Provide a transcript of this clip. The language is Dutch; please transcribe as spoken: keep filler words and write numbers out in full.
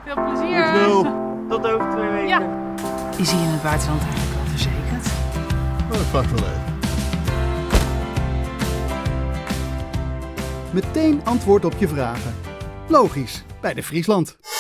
Veel plezier. Tot over twee weken. Ja. Is hij in het buitenland eigenlijk al verzekerd? Oh, dat vraagt wel even. Meteen antwoord op je vragen. Logisch, bij de Friesland.